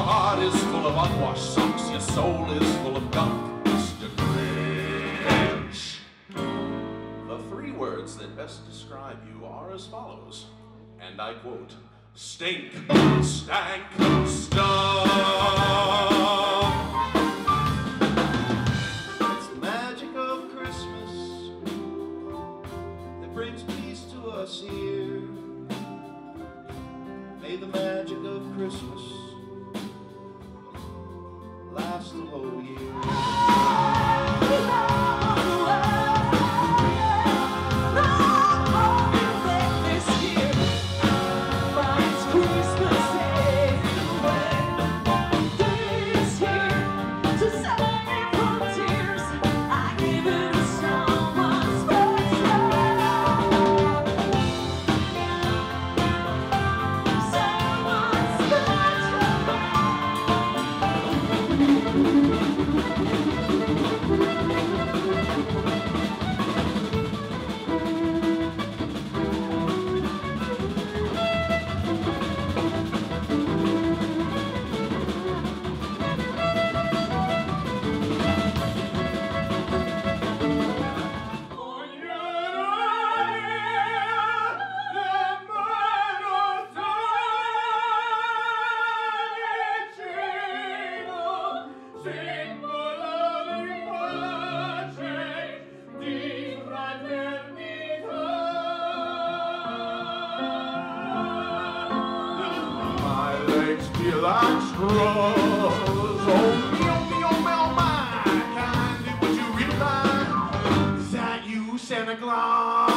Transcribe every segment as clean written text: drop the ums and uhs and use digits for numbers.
heart is full of unwashed socks, your soul is full of gunk, Mr. Grinch. The three words that best describe you are as follows, and I quote, stink, stank, stunk. It's the magic of Christmas that brings peace to us here. May the magic of Christmas last the whole year. Feel like straws. Oh, my candy, would you realize? Is that you, Santa Claus?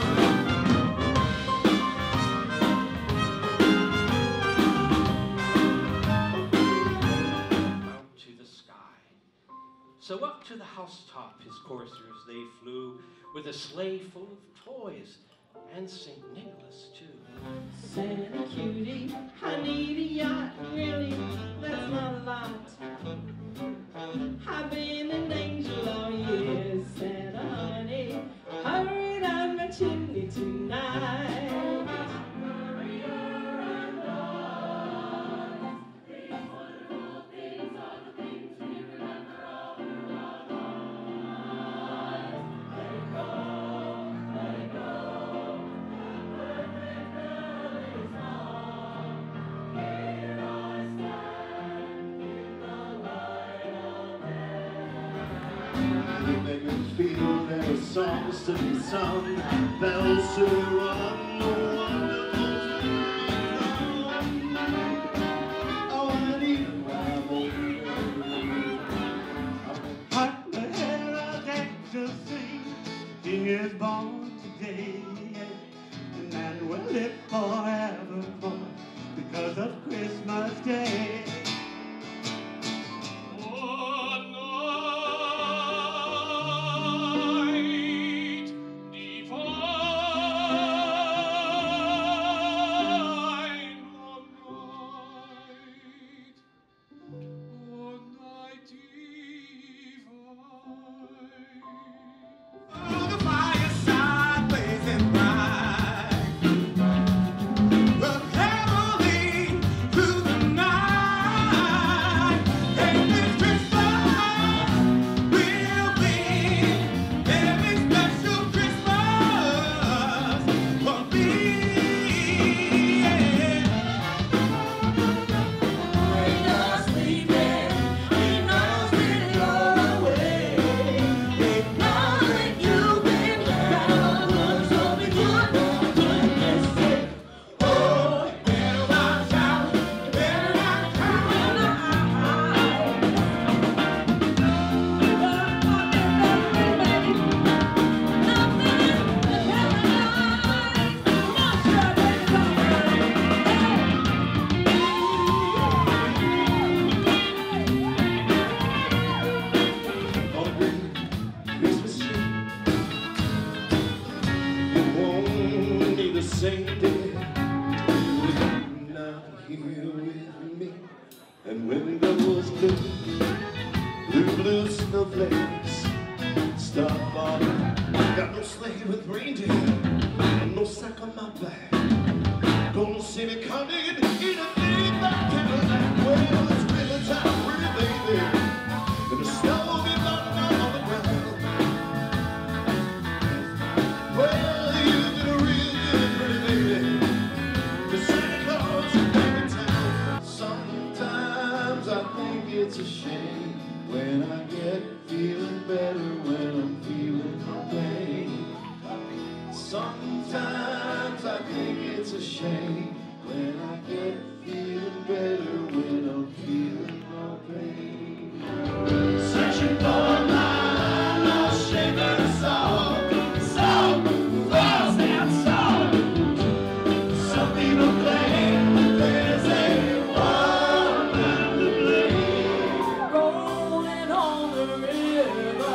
Up to the sky. So up to the housetop his coursers they flew, with a sleigh full of toys, and St. Nicholas too. Santa cutie, I need a yacht, really, that's not a lot. I've been an angel all year, Santa honey, hurry down my chimney tonight. Merrier and on, these wonderful things are the things we remember all through our lives. Let it go, let it go. You make me feel there are songs to be sung, bells to run, no wonder oh, and even while what the hell of angel sing, he is born today, and that will live forevermore because of Christmas Day. And when the was blue, blue snowflakes, stop falling. Got no sleigh with reindeer, and no sack on my back. Gonna see me coming in a big black Cadillac. Well, I get feeling better when I'm feeling no pain. Sometimes I think it's a shame when I get feeling better when I'm feeling no pain. Searching for a line, I'll shake her soul. So, lost and soul. Some people claim that there's a woman to blame. Rolling on the river.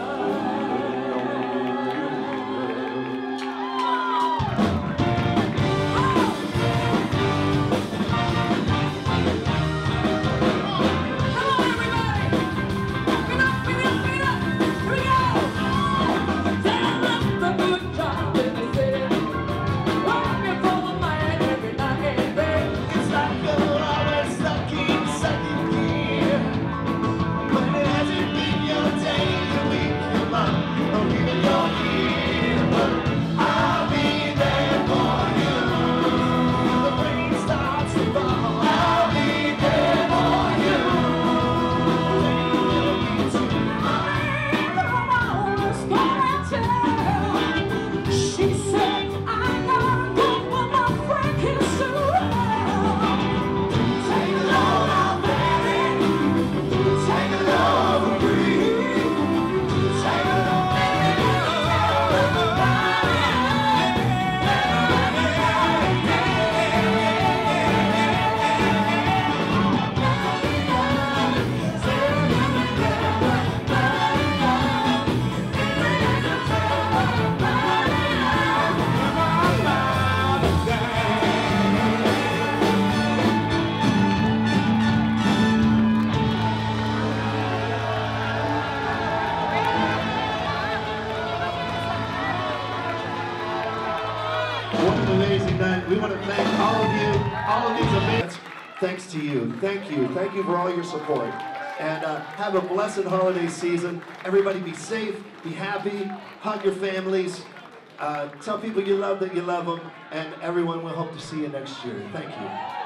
What an amazing night. We want to thank all of you, all of these amazing. Thanks to you. Thank you. Thank you for all your support. And have a blessed holiday season. Everybody be safe, be happy, hug your families, tell people you love that you love them, and everyone will hope to see you next year. Thank you.